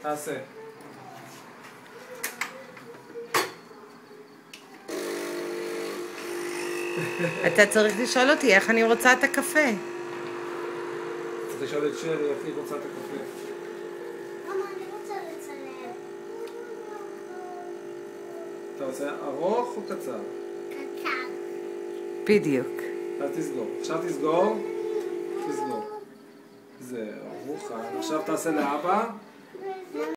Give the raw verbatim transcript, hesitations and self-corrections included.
תעשה. אתה צריך לשאול אותי איך אני רוצה את הקפה. צריך לשאול את שרי איך היא רוצה את הקפה. ממה, אני רוצה לצלם. אתה רוצה ארוך או קצר? קצר. בדיוק. אז תסגור. עכשיו תסגור. תסגור. זהו, מוכן. עכשיו תעשה לאבא.